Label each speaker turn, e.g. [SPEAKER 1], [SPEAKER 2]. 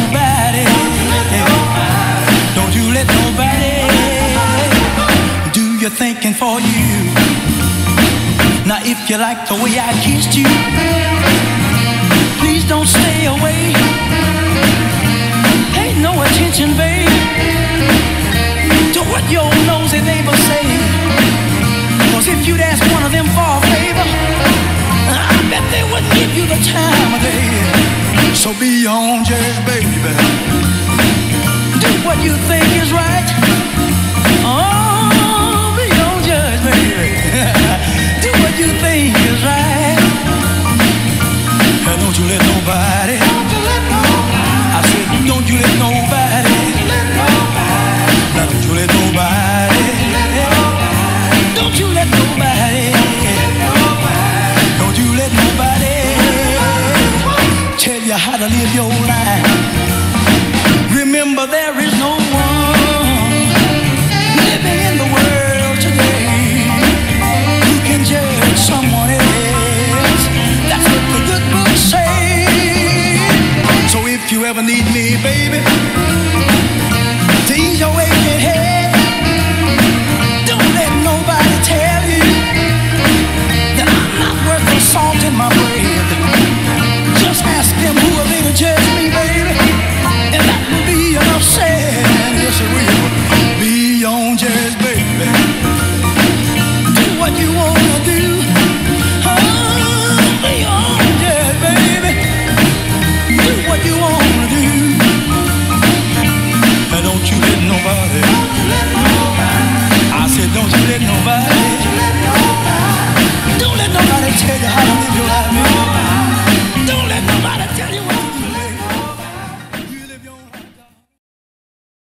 [SPEAKER 1] nobody. Don't you let nobody do your thinking for you. Now if you like the way I kissed you, please don't stay away. Ain't no attention, babe, to what your nosy neighbors say. Cause if you'd ask one of them for a favor, I bet they wouldn't give you the time of day. So be your own judge, baby. Do what you think is right. Oh, be your own judge, baby. Do what you think is right. And don't you let nobody. I said, don't you let nobody. Now don't you let nobody. Don't you let nobody. Don't you let nobody tell you how to live your life. Remember, there is no one living in the world today who can judge someone else. That's what the good books say. So if you ever need me, baby, to ease your aching head,